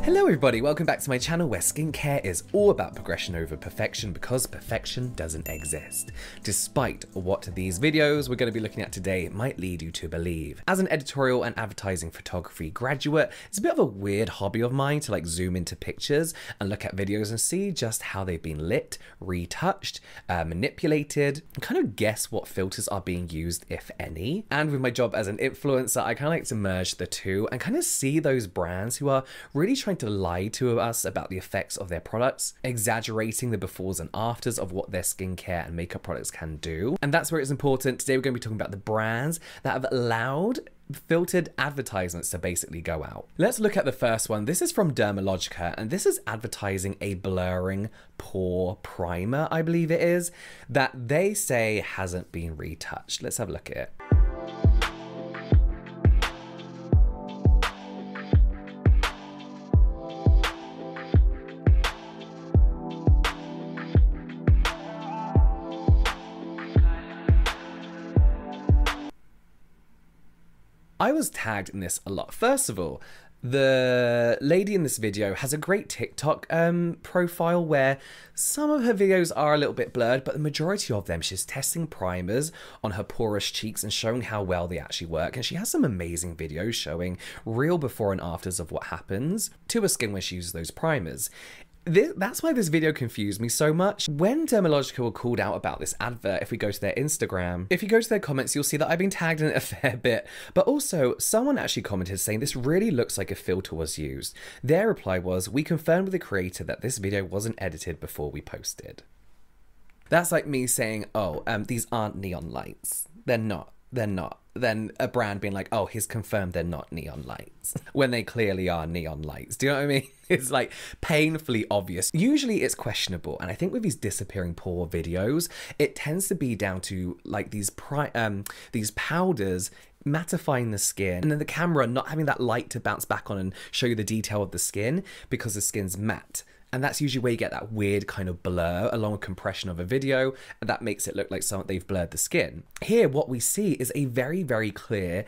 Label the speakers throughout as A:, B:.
A: Hello everybody, welcome back to my channel where skincare is all about progression over perfection because perfection doesn't exist. Despite what these videos we're going to be looking at today might lead you to believe. As an editorial and advertising photography graduate, it's a bit of a weird hobby of mine to zoom into pictures and look at videos and see just how they've been lit, retouched, manipulated, and kind of guess what filters are being used, if any. And with my job as an influencer, I kind of like to merge the two and kind of see those brands who are really trying to lie to us about the effects of their products, exaggerating the befores and afters of what their skincare and makeup products can do. And that's where it's important. Today we're going to be talking about the brands that have allowed filtered advertisements to basically go out. Let's look at the first one. This is from Dermalogica, and this is advertising a blurring pore primer, I believe it is, that they say hasn't been retouched. Let's have a look at it. I was tagged in this a lot. First of all, the lady in this video has a great TikTok profile where some of her videos are a little bit blurred, but the majority of them, she's testing primers on her porous cheeks and showing how well they actually work. And she has some amazing videos showing real before and afters of what happens to her skin when she uses those primers. That's why this video confused me so much. When Dermalogica were called out about this advert, if we go to their Instagram, if you go to their comments, you'll see that I've been tagged in it a fair bit. But also, someone actually commented saying this really looks like a filter was used. Their reply was, "We confirmed with the creator that this video wasn't edited before we posted." That's like me saying, oh, these aren't neon lights. They're not. Then a brand being like, oh, he's confirmed they're not neon lights, when they clearly are neon lights. Do you know what I mean? It's like painfully obvious. Usually it's questionable, and I think with these disappearing pore videos, it tends to be down to like these powders mattifying the skin, and then the camera not having that light to bounce back on and show you the detail of the skin because the skin's matte. And that's usually where you get that weird kind of blur along with compression of a video, and that makes it look like they've blurred the skin. Here, what we see is a very, very clear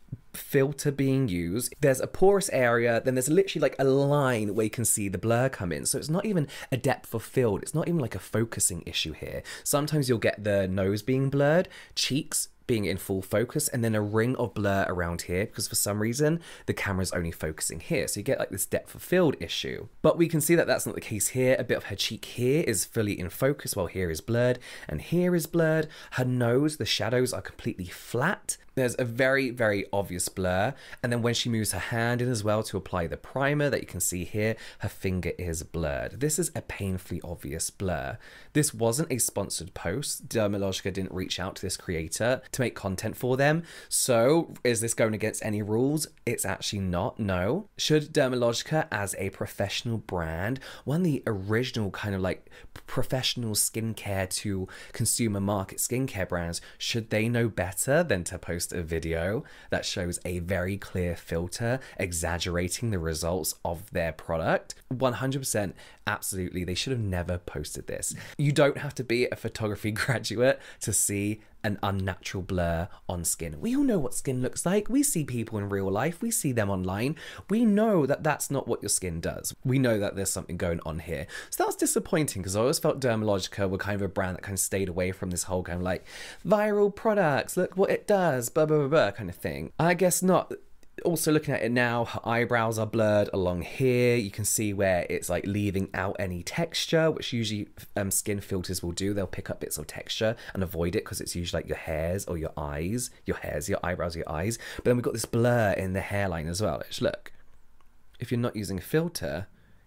A: filter being used. There's a porous area, then there's literally like a line where you can see the blur come in. So it's not even a depth of field. It's not even like a focusing issue here. Sometimes you'll get the nose being blurred, cheeks being in full focus, and then a ring of blur around here because for some reason the camera's only focusing here, so you get like this depth of field issue. But we can see that that's not the case here. A bit of her cheek here is fully in focus while here is blurred and here is blurred. Her nose, the shadows are completely flat. There's a very, very obvious blur, and then when she moves her hand in as well to apply the primer that you can see here, her finger is blurred. This is a painfully obvious blur. This wasn't a sponsored post. Dermalogica didn't reach out to this creator to make content for them. So is this going against any rules? It's actually not, no. Should Dermalogica, as a professional brand, one of the original kind of like professional skincare to consumer market skincare brands, should they know better than to post a video that shows a very clear filter exaggerating the results of their product? 100% absolutely, they should have never posted this. You don't have to be a photography graduate to see an unnatural blur on skin. We all know what skin looks like. We see people in real life. We see them online. We know that that's not what your skin does. We know that there's something going on here. So that's disappointing because I always felt Dermalogica were kind of a brand that kind of stayed away from this whole kind of like viral products, look what it does, blah, blah, blah, blah kind of thing. I guess not. Also looking at it now, her eyebrows are blurred along here. You can see where it's like leaving out any texture, which usually skin filters will do. They'll pick up bits of texture and avoid it because it's usually like your hairs or your eyes, your eyebrows, your eyes. But then we've got this blur in the hairline as well, which look, if you're not using a filter,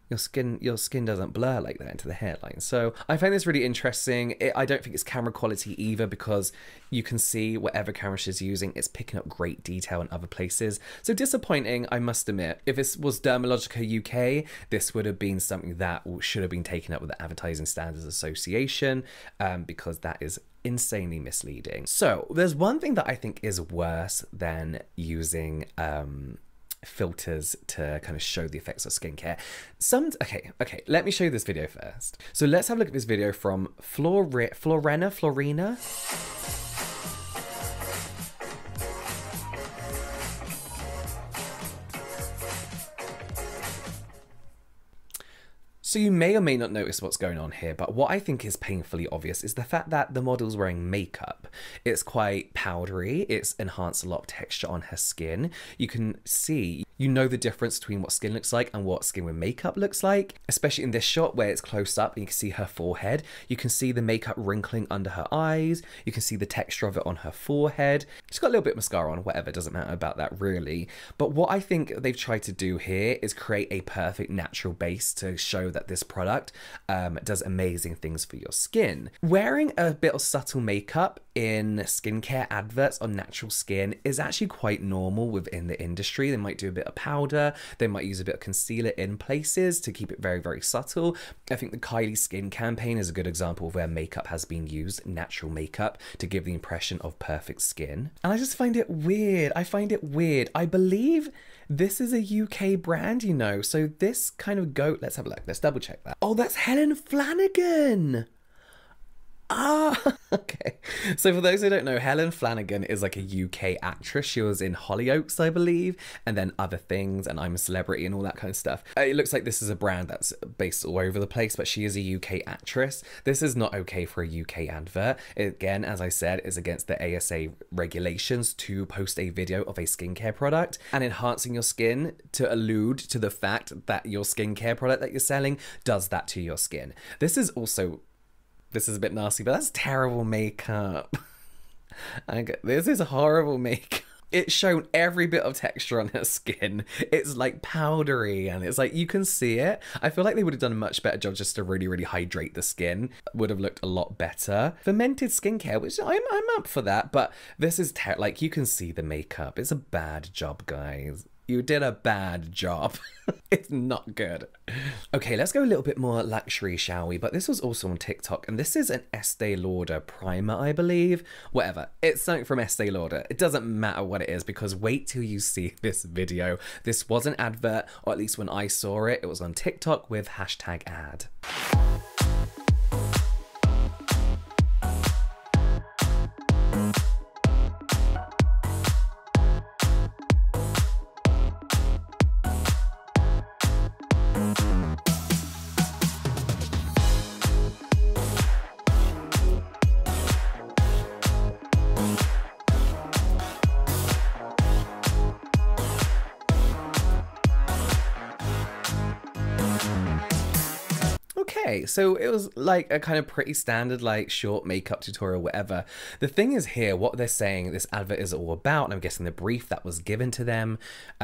A: your skin doesn't blur like that into the hairline. So I find this really interesting. I don't think it's camera quality either because you can see whatever camera she's using, it's picking up great detail in other places. So disappointing, I must admit. If this was Dermalogica UK, this would have been something that should have been taken up with the Advertising Standards Association because that is insanely misleading. So there's one thing that I think is worse than using filters to kind of show the effects of skincare. Okay, let me show you this video first. So let's have a look at this video from Florina. So you may or may not notice what's going on here, but what I think is painfully obvious is the fact that the model's wearing makeup. It's quite powdery, it's enhanced a lot of texture on her skin. You can see, you know the difference between what skin looks like and what skin with makeup looks like, especially in this shot where it's close up and you can see her forehead. You can see the makeup wrinkling under her eyes, you can see the texture of it on her forehead. She's got a little bit of mascara on, whatever, doesn't matter about that really. But what I think they've tried to do here is create a perfect natural base to show that this product does amazing things for your skin. Wearing a bit of subtle makeup in skincare adverts on natural skin is actually quite normal within the industry. They might do a bit of powder, they might use a bit of concealer in places to keep it very, very subtle. I think the Kylie Skin campaign is a good example of where makeup has been used, natural makeup, to give the impression of perfect skin. And I just find it weird. I find it weird. I believe this is a UK brand, you know, so this kind of goat, let's have a look, let's double check that. Oh, that's Helen Flanagan. Ah, okay. So for those who don't know, Helen Flanagan is like a UK actress. She was in Hollyoaks, I believe, and then other things, and I'm a Celebrity and all that kind of stuff. It looks like this is a brand that's based all over the place, but she is a UK actress. This is not okay for a UK advert. Again, as I said, is against the ASA regulations to post a video of a skincare product and enhancing your skin to allude to the fact that your skincare product that you're selling does that to your skin. This is a bit nasty, but that's terrible makeup. This is horrible makeup. It's shown every bit of texture on her skin. It's like powdery and it's like, you can see it. I feel like they would have done a much better job just to really, really hydrate the skin. Would have looked a lot better. Fermented skincare, which I'm up for that, but this is like, you can see the makeup. It's a bad job, guys. You did a bad job. It's not good. Okay, let's go a little bit more luxury, shall we? But this was also on TikTok, and this is an Estée Lauder primer, I believe. Whatever. It's something from Estée Lauder. It doesn't matter what it is, because wait till you see this video. This was an advert, or at least when I saw it, it was on TikTok with #ad. Okay, so it was like a kind of pretty standard, like short makeup tutorial, whatever. The thing is here, what they're saying this advert is all about, and I'm guessing the brief that was given to them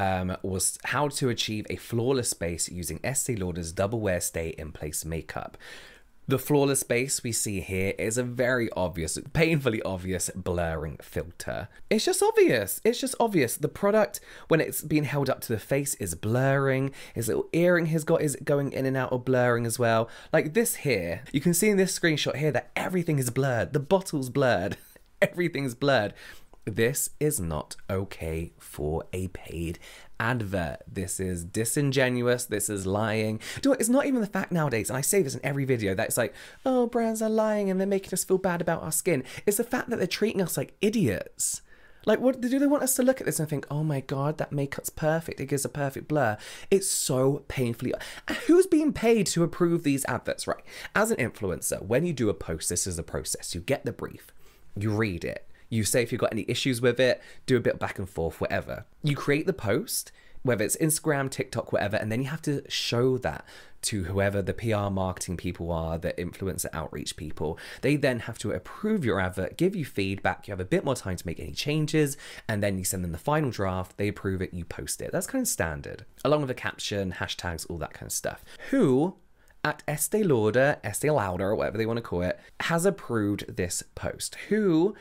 A: was how to achieve a flawless base using Estée Lauder's Double Wear Stay in Place makeup. The flawless base we see here is a very obvious, painfully obvious blurring filter. It's just obvious. It's just obvious. The product, when it's being held up to the face, is blurring. His little earring he's got is going in and out of blurring as well. Like this here, you can see in this screenshot here that everything is blurred. The bottle's blurred. Everything's blurred. This is not okay for a paid advert. This is disingenuous. This is lying. It's not even the fact nowadays, and I say this in every video, that it's like, oh, brands are lying and they're making us feel bad about our skin. It's the fact that they're treating us like idiots. Like, what do they want us to look at this and think, oh my God, that makeup's perfect. It gives a perfect blur. It's so painfully. Who's being paid to approve these adverts, right? As an influencer, when you do a post, this is the process. You get the brief, you read it. You say if you've got any issues with it, do a bit back and forth, whatever. You create the post, whether it's Instagram, TikTok, whatever, and then you have to show that to whoever the PR marketing people are, the influencer outreach people. They then have to approve your advert, give you feedback, you have a bit more time to make any changes, and then you send them the final draft, they approve it, you post it. That's kind of standard. Along with a caption, hashtags, all that kind of stuff. Who at Estée Lauder, whatever they want to call it, has approved this post? Who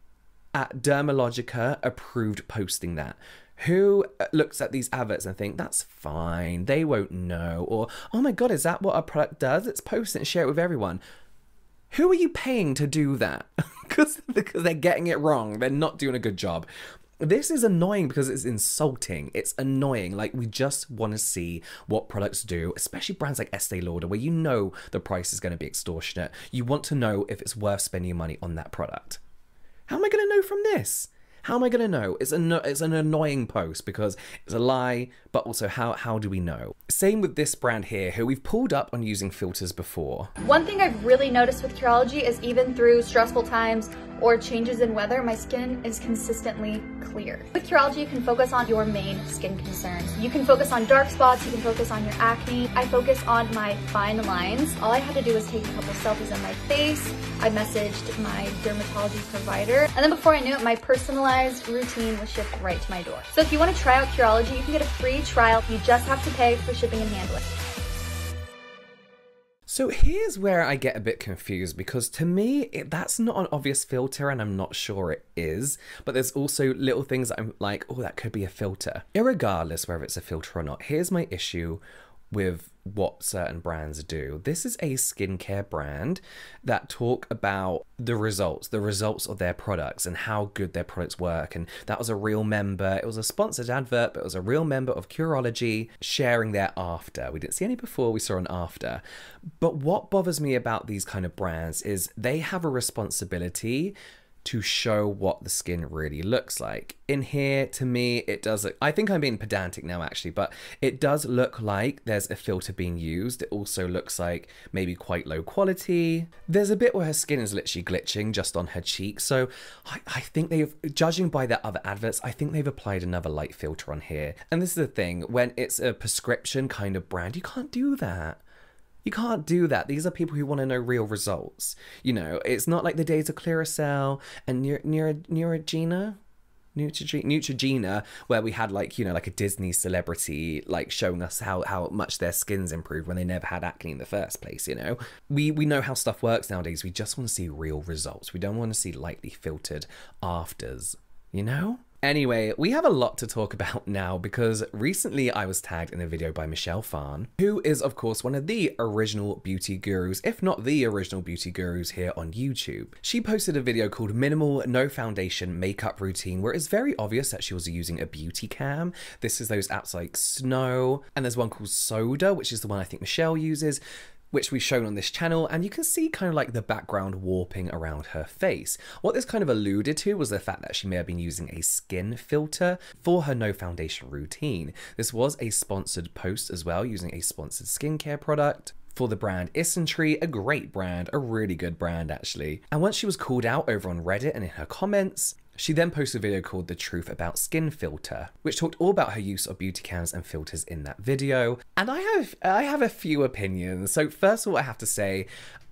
A: at Dermalogica approved posting that? Who looks at these adverts and think, that's fine, they won't know, or, oh my God, is that what our product does? Let's post it and share it with everyone. Who are you paying to do that? because they're getting it wrong. They're not doing a good job. This is annoying because it's insulting. It's annoying. Like, we just want to see what products do, especially brands like Estée Lauder, where you know the price is going to be extortionate. You want to know if it's worth spending your money on that product. How am I going to know from this? How am I going to know? It's an annoying post because it's a lie, but also how do we know? Same with this brand here, who we've pulled up on using filters before.
B: One thing I've really noticed with Curology is even through stressful times or changes in weather, my skin is consistently clear. With Curology, you can focus on your main skin concerns. You can focus on dark spots, you can focus on your acne. I focus on my fine lines. All I had to do was take a couple selfies of my face. I messaged my dermatology provider, and then before I knew it, my personalized routine was shipped right to my door. So if you want to try out Curology, you can get a free trial. You just have to pay for shipping and handling.
A: So here's where I get a bit confused, because to me, that's not an obvious filter, and I'm not sure it is, but there's also little things that I'm like, oh, that could be a filter. Irregardless whether it's a filter or not, here's my issue with what certain brands do. This is a skincare brand that talk about the results of their products and how good their products work. And that was a real member. It was a sponsored advert, but it was a real member of Curology sharing their after. We didn't see any before, we saw an after. But what bothers me about these kind of brands is they have a responsibility to show what the skin really looks like. In here, to me, it does look, I think I'm being pedantic now actually, but it does look like there's a filter being used. It also looks like maybe quite low quality. There's a bit where her skin is literally glitching just on her cheek. So I think they've, judging by their other adverts, I think they've applied another light filter on here. And this is the thing, when it's a prescription kind of brand, you can't do that. You can't do that. These are people who want to know real results. You know, it's not like the days of Clearasil and Neutrogena, where we had like, you know, like a Disney celebrity like showing us how much their skin's improved when they never had acne in the first place, you know. We know how stuff works nowadays. We just want to see real results. We don't want to see lightly filtered afters, you know? Anyway, we have a lot to talk about now because recently I was tagged in a video by Phan, who is of course one of the original beauty gurus, if not the original beauty gurus here on YouTube. She posted a video called Minimal No Foundation Makeup Routine, where it's very obvious that she was using a beauty cam. This is those apps like Snow, and there's one called Soda, which is the one I think Michelle uses, which we've shown on this channel, and you can see kind of like the background warping around her face. What this kind of alluded to was the fact that she may have been using a skin filter for her no foundation routine. This was a sponsored post as well, using a sponsored skincare product for the brand Isentry, a great brand, a really good brand actually. And once she was called out over on Reddit and in her comments, she then posted a video called The Truth About Skin Filter, which talked all about her use of beauty cams and filters in that video. And I have a few opinions. So first of all, I have to say,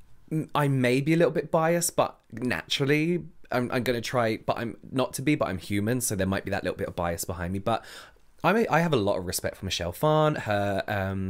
A: I may be a little bit biased, but naturally, I'm going to try, but I'm not to be, but I'm human, so there might be that little bit of bias behind me. But I have a lot of respect for Phan. Her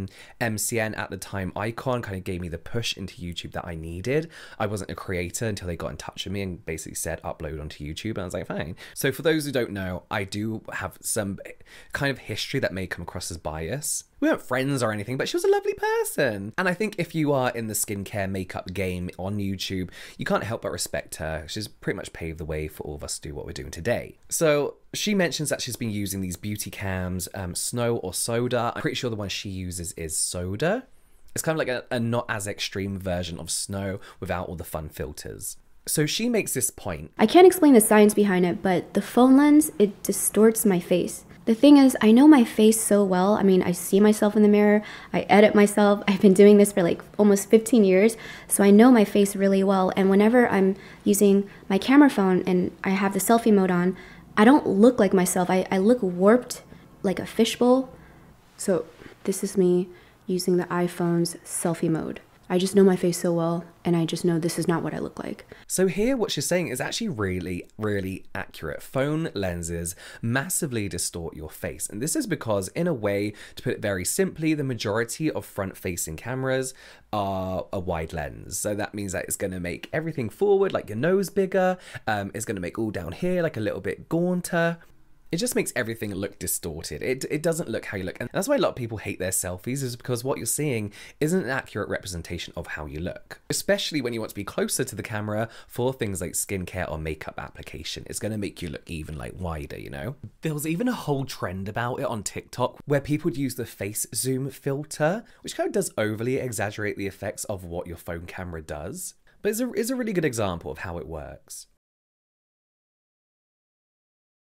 A: MCN at the time icon kind of gave me the push into YouTube that I needed. I wasn't a creator until they got in touch with me and basically said upload onto YouTube, and I was like, fine. So for those who don't know, I do have some kind of history that may come across as bias. We weren't friends or anything, but she was a lovely person. And I think if you are in the skincare makeup game on YouTube, you can't help but respect her. She's pretty much paved the way for all of us to do what we're doing today. So she mentions that she's been using these beauty cams, Snow or Soda. I'm pretty sure the one she uses is Soda. It's kind of like a not as extreme version of Snow without all the fun filters. So she makes this point.
C: I can't explain the science behind it, but the phone lens, it distorts my face. The thing is, I know my face so well. I mean, I see myself in the mirror, I edit myself. I've been doing this for like almost 15 years, so I know my face really well. And whenever I'm using my camera phone and I have the selfie mode on, I don't look like myself. I look warped, like a fishbowl. So this is me using the iPhone's selfie mode. I just know my face so well, and I just know this is not what I look like.
A: So here what she's saying is actually really, really accurate. Phone lenses massively distort your face. And this is because, in a way, to put it very simply, the majority of front-facing cameras are a wide lens. So that means that it's going to make everything forward, like your nose bigger. It's going to make all down here like a little bit gaunter. It just makes everything look distorted. It doesn't look how you look. And that's why a lot of people hate their selfies, is because what you're seeing isn't an accurate representation of how you look. Especially when you want to be closer to the camera for things like skincare or makeup application. It's going to make you look even like wider, you know? There was even a whole trend about it on TikTok where people would use the face zoom filter, which kind of does overly exaggerate the effects of what your phone camera does. But it's a really good example of how it works.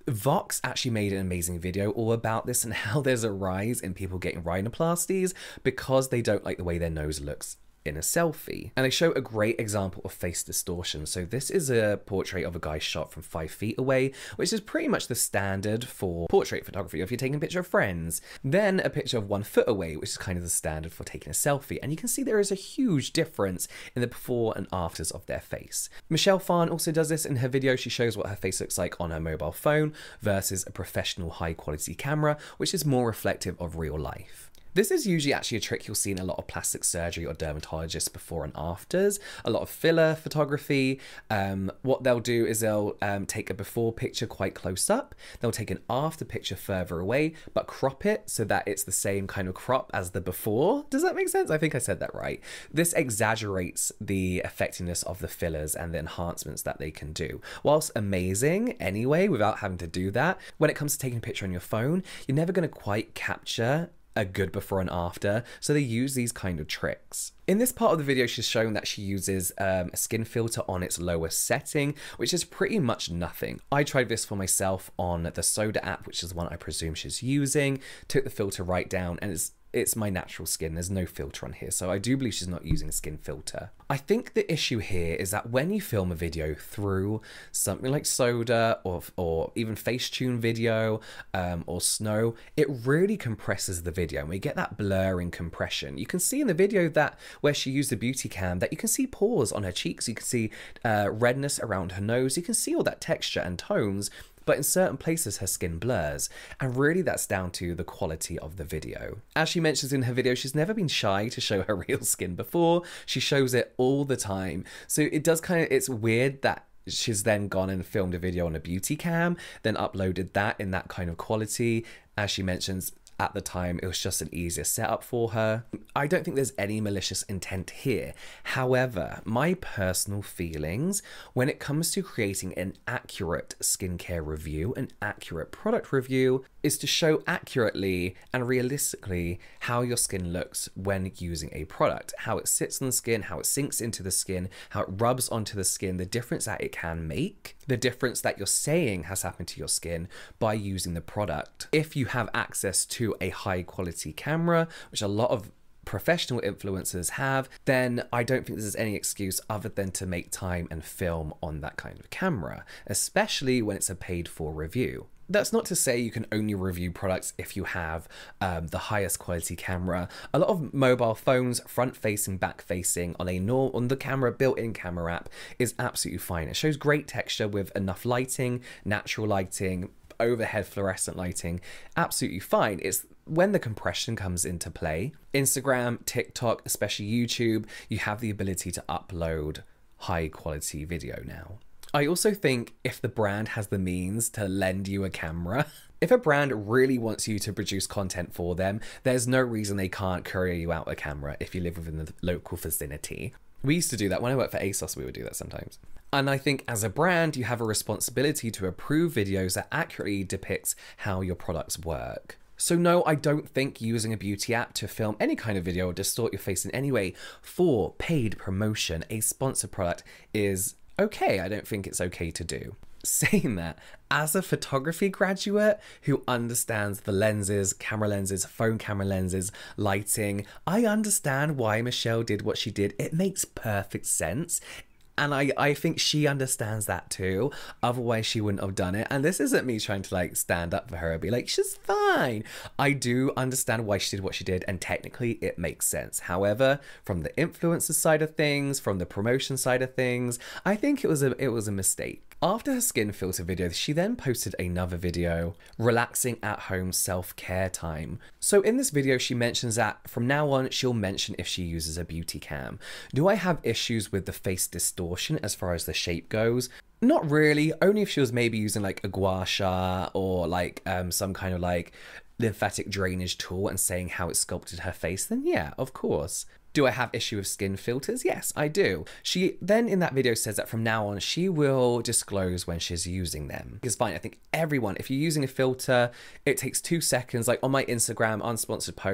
A: Vox actually made an amazing video all about this and how there's a rise in people getting rhinoplasties because they don't like the way their nose looks in a selfie. And they show a great example of face distortion. So this is a portrait of a guy shot from 5 feet away, which is pretty much the standard for portrait photography if you're taking a picture of friends. Then a picture of 1 foot away, which is kind of the standard for taking a selfie. And you can see there is a huge difference in the before and afters of their face. Michelle Phan also does this in her video. She shows what her face looks like on her mobile phone versus a professional high quality camera, which is more reflective of real life. This is usually actually a trick you'll see in a lot of plastic surgery or dermatologists before and afters, a lot of filler photography. What they'll do is they'll take a before picture quite close up, they'll take an after picture further away, but crop it so that it's the same kind of crop as the before. Does that make sense? I think I said that right. This exaggerates the effectiveness of the fillers and the enhancements that they can do. Whilst amazing anyway, without having to do that, when it comes to taking a picture on your phone, you're never going to quite capture a good before and after, so they use these kind of tricks. In this part of the video, she's showing that she uses a skin filter on its lowest setting, which is pretty much nothing. I tried this for myself on the Soda app, which is the one I presume she's using, took the filter right down, and it's my natural skin. There's no filter on here, so I do believe she's not using a skin filter. I think the issue here is that when you film a video through something like Soda or even Facetune video or Snow, it really compresses the video and we get that blurring compression. You can see in the video that where she used the beauty cam that you can see pores on her cheeks, you can see redness around her nose, you can see all that texture and tones, but in certain places her skin blurs, and really that's down to the quality of the video. As she mentions in her video, she's never been shy to show her real skin before. She shows it all the time. So it's weird that she's then gone and filmed a video on a beauty cam, then uploaded that in that kind of quality. As she mentions, at the time, it was just an easier setup for her. I don't think there's any malicious intent here. However, my personal feelings when it comes to creating an accurate skincare review, an accurate product review, is to show accurately and realistically how your skin looks when using a product, how it sits on the skin, how it sinks into the skin, how it rubs onto the skin, the difference that it can make, the difference that you're saying has happened to your skin by using the product. If you have access to a high quality camera, which a lot of professional influencers have, then I don't think there's any excuse other than to make time and film on that kind of camera, especially when it's a paid for review. That's not to say you can only review products if you have the highest quality camera. A lot of mobile phones, front facing, back facing, on the camera, built-in camera app is absolutely fine. It shows great texture with enough lighting, natural lighting, overhead fluorescent lighting, absolutely fine. It's when the compression comes into play. Instagram, TikTok, especially YouTube, you have the ability to upload high quality video now. I also think if the brand has the means to lend you a camera, if a brand really wants you to produce content for them, there's no reason they can't courier you out a camera if you live within the local vicinity. We used to do that. When I worked for ASOS, we would do that sometimes. And I think as a brand, you have a responsibility to approve videos that accurately depicts how your products work. So no, I don't think using a beauty app to film any kind of video or distort your face in any way for paid promotion, a sponsored product, is okay. I don't think it's okay to do. Saying that, as a photography graduate who understands the lenses, camera lenses, phone camera lenses, lighting, I understand why Michelle did what she did. It makes perfect sense. And I think she understands that too. Otherwise, she wouldn't have done it. And this isn't me trying to like stand up for her and be like, she's fine. I do understand why she did what she did. And technically, it makes sense. However, from the influencer side of things, from the promotion side of things, I think it was a mistake. After her skin filter video, she then posted another video, relaxing at home self-care time. So in this video, she mentions that from now on, she'll mention if she uses a beauty cam. Do I have issues with the face distortion as far as the shape goes? Not really, only if she was maybe using like a gua sha or like some kind of like lymphatic drainage tool and saying how it sculpted her face, then yeah, of course. Do I have issue with skin filters? Yes, I do. She then in that video says that from now on, she will disclose when she's using them. It's fine. I think everyone, if you're using a filter, it takes 2 seconds. Like on my Instagram, unsponsored posts,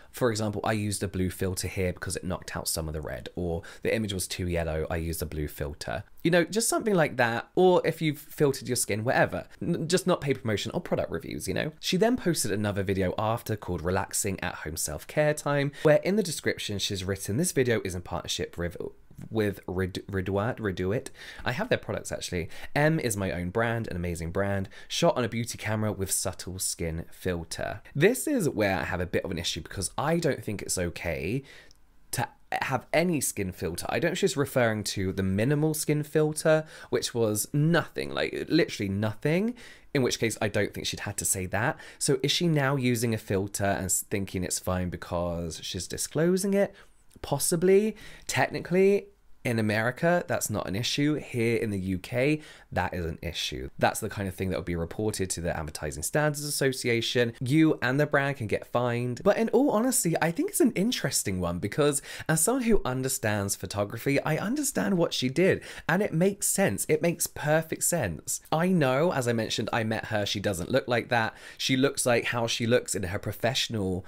A: For example, I used a blue filter here because it knocked out some of the red, or the image was too yellow, I used a blue filter. You know, just something like that, or if you've filtered your skin, whatever. Just not paid promotion or product reviews, you know? She then posted another video after called Relaxing at Home Self-Care Time, where in the description she's written, this video is in partnership with Redo-It. I have their products actually. M is my own brand, an amazing brand, shot on a beauty camera with subtle skin filter. This is where I have a bit of an issue because I don't think it's okay to have any skin filter. I don't know if she's referring to the minimal skin filter, which was nothing, like literally nothing, in which case I don't think she'd had to say that. So is she now using a filter and thinking it's fine because she's disclosing it? Possibly. Technically, in America, that's not an issue. Here in the UK, that is an issue. That's the kind of thing that would be reported to the Advertising Standards Association. You and the brand can get fined. But in all honesty, I think it's an interesting one because as someone who understands photography, I understand what she did and it makes sense. It makes perfect sense. I know, as I mentioned, I met her. She doesn't look like that. She looks like how she looks in her professional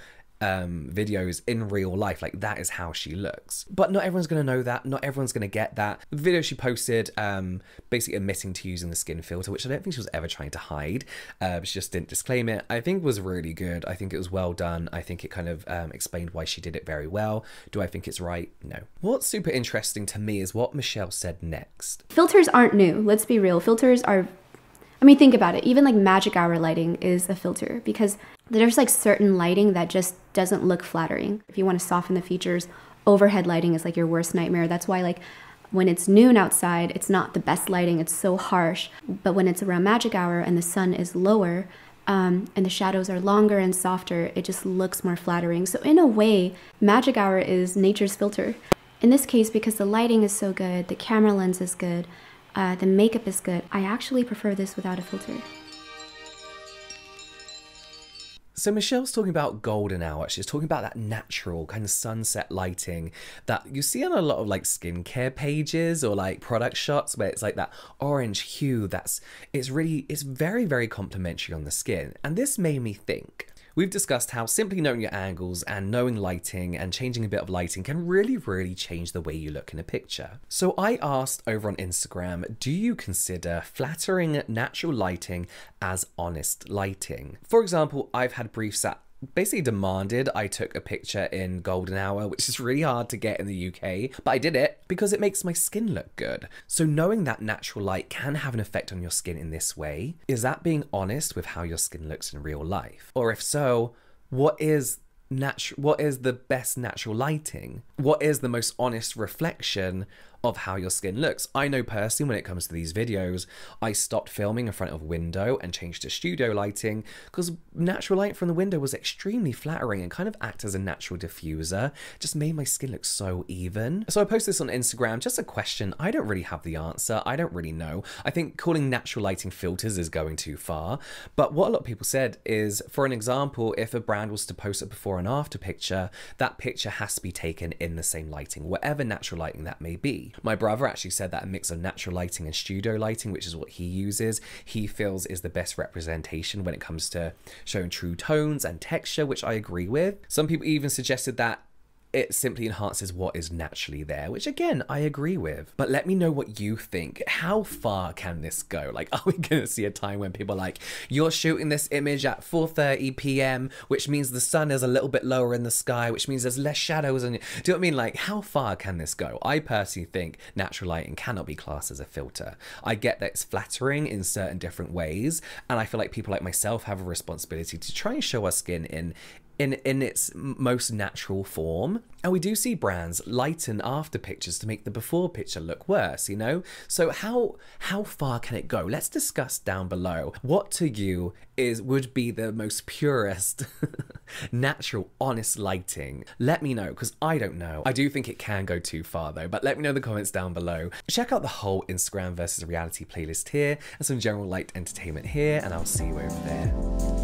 A: videos in real life. Like that is how she looks, but not everyone's gonna know that, not everyone's gonna get that. The video she posted basically admitting to using the skin filter, which I don't think she was ever trying to hide, she just didn't disclaim it. I think was really good. I think it was well done. I think it kind of explained why she did it very well. Do I think it's right? No. What's super interesting to me is what Michelle said next.
C: Filters aren't new, let's be real. Filters are, I mean, think about it. Even like magic hour lighting is a filter because there's like certain lighting that just doesn't look flattering. If you want to soften the features, overhead lighting is like your worst nightmare. That's why like when it's noon outside, it's not the best lighting. It's so harsh. But when it's around magic hour and the sun is lower and the shadows are longer and softer, it just looks more flattering. So in a way, magic hour is nature's filter. In this case, because the lighting is so good, the camera lens is good, the makeup is good, I actually prefer this without a filter.
A: So Michelle's talking about golden hour. She's talking about that natural kind of sunset lighting that you see on a lot of like skincare pages or like product shots where it's like that orange hue it's very, very complimentary on the skin. And this made me think. We've discussed how simply knowing your angles and knowing lighting and changing a bit of lighting can really, really change the way you look in a picture. So I asked over on Instagram, do you consider flattering natural lighting as honest lighting? For example, I've had briefs that basically demanded I took a picture in golden hour, which is really hard to get in the UK, but I did it because it makes my skin look good. So knowing that natural light can have an effect on your skin in this way, is that being honest with how your skin looks in real life? Or if so, what is the best natural lighting? What is the most honest reflection of how your skin looks? I know personally when it comes to these videos, I stopped filming in front of a window and changed to studio lighting because natural light from the window was extremely flattering and kind of act as a natural diffuser. Just made my skin look so even. So I posted this on Instagram, just a question. I don't really have the answer. I don't really know. I think calling natural lighting filters is going too far. But what a lot of people said is, for an example, if a brand was to post a before and after picture, that picture has to be taken in the same lighting, whatever natural lighting that may be. My brother actually said that a mix of natural lighting and studio lighting, which is what he uses, he feels is the best representation when it comes to showing true tones and texture, which I agree with. Some people even suggested that it simply enhances what is naturally there, which again, I agree with. But let me know what you think. How far can this go? Like, are we gonna see a time when people are like, you're shooting this image at 4:30 p.m., which means the sun is a little bit lower in the sky, which means there's less shadows, and do you know what I mean? Like, how far can this go? I personally think natural lighting cannot be classed as a filter. I get that it's flattering in certain different ways, and I feel like people like myself have a responsibility to try and show our skin in its most natural form. And we do see brands lighten after pictures to make the before picture look worse, you know? So how far can it go? Let's discuss down below what to you would be the most purest natural honest lighting. Let me know, because I don't know. I do think it can go too far though, but let me know in the comments down below. Check out the whole Instagram versus reality playlist here and some general light entertainment here, and I'll see you over there.